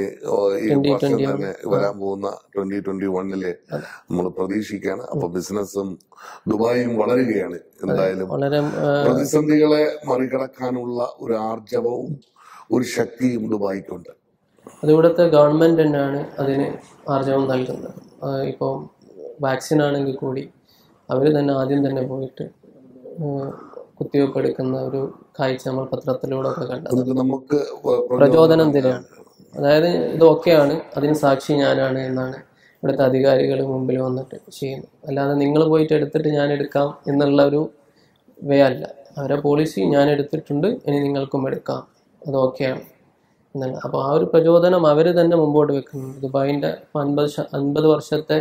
A: ഈ വർഷം തന്നെ വരാൻ പോകുന്ന ട്വന്റി ട്വന്റി വണ്ണില് നമ്മൾ പ്രതീക്ഷിക്കുകയാണ്. അപ്പൊ ബിസിനസ്സും ദുബായും വളരുകയാണ്. എന്തായാലും പ്രതിസന്ധികളെ മറികടക്കാനുള്ള ഒരു ആർജവവും ഒരു ശക്തിയും ദുബായിക്കുണ്ട്.
B: അത് ഇവിടുത്തെ ഗവൺമെന്റ് തന്നെയാണ് അതിന് ആർജവം നൽകുന്നത്. ഇപ്പോൾ വാക്സിൻ ആണെങ്കിൽ കൂടി അവർ തന്നെ ആദ്യം തന്നെ പോയിട്ട് കുത്തിവയ്പ്പ് എടുക്കുന്ന ഒരു കാഴ്ച നമ്മൾ പത്രത്തിലൂടെ ഒക്കെ കണ്ടത് നമുക്ക് പ്രചോദനം തന്നെയാണ്. അതായത് ഇതൊക്കെയാണ് അതിന് സാക്ഷി ഞാനാണ് എന്നാണ് ഇവിടുത്തെ അധികാരികൾ മുമ്പിൽ വന്നിട്ട് ചെയ്യുന്നത്. അല്ലാതെ നിങ്ങൾ പോയിട്ട് എടുത്തിട്ട് ഞാൻ എടുക്കാം എന്നുള്ള ഒരു വേ അല്ല. അവരെ പോളിസി ഞാൻ എടുത്തിട്ടുണ്ട്, ഇനി നിങ്ങൾക്കും എടുക്കാം, അതൊക്കെയാണ് എന്നല്ല. അപ്പോൾ ആ ഒരു പ്രചോദനം അവർ തന്നെ മുമ്പോട്ട് വെക്കുന്നുണ്ട്. ദുബായിൻ്റെ അൻപത് അൻപത് വർഷത്തെ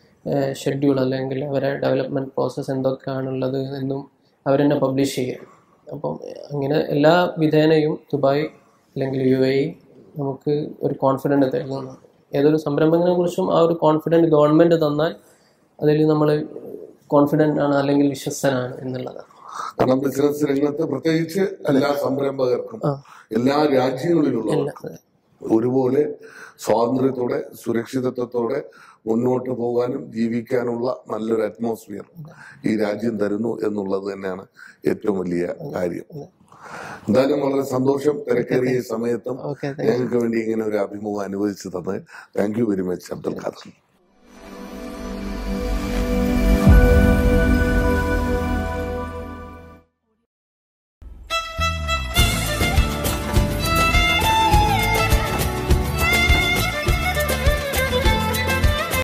B: ഷെഡ്യൂൾ അല്ലെങ്കിൽ അവരെ ഡെവലപ്മെൻറ്റ് പ്രോസസ്സ് എന്തൊക്കെയാണുള്ളത് എന്നും അവരെന്നെ പബ്ലിഷ് ചെയ്യുക. അപ്പം അങ്ങനെ എല്ലാ വിധേനയും ദുബായ് അല്ലെങ്കിൽ യു എ ഇ നമുക്ക് ഒരു കോൺഫിഡൻറ്റ് തരുന്നുണ്ട്. ഏതൊരു സംരംഭങ്ങളെ കുറിച്ചും ആ ഒരു കോൺഫിഡൻറ്റ് ഗവൺമെൻറ് തന്നാൽ അതിൽ നമ്മൾ കോൺഫിഡൻ്റ് ആണ് അല്ലെങ്കിൽ വിശ്വസ്തനാണ് എന്നുള്ളതാണ്.
A: കാരണം ബിസിനസ് രംഗത്ത് പ്രത്യേകിച്ച് എല്ലാ സംരംഭകർക്കും എല്ലാ രാജ്യങ്ങളിലുള്ള ഒരുപോലെ സ്വാതന്ത്ര്യത്തോടെ സുരക്ഷിതത്വത്തോടെ മുന്നോട്ട് പോകാനും ജീവിക്കാനുള്ള നല്ലൊരു അറ്റ്മോസ്ഫിയർ ഈ രാജ്യം തരുന്നു എന്നുള്ളത് തന്നെയാണ് ഏറ്റവും വലിയ കാര്യം. എന്തായാലും വളരെ സന്തോഷം. തിരക്കേറിയ സമയത്തും ഞങ്ങൾക്ക് വേണ്ടി ഇങ്ങനെ ഒരു അഭിമുഖം അനുവദിച്ചു തന്നത്. Thank you very much Abdul Khader.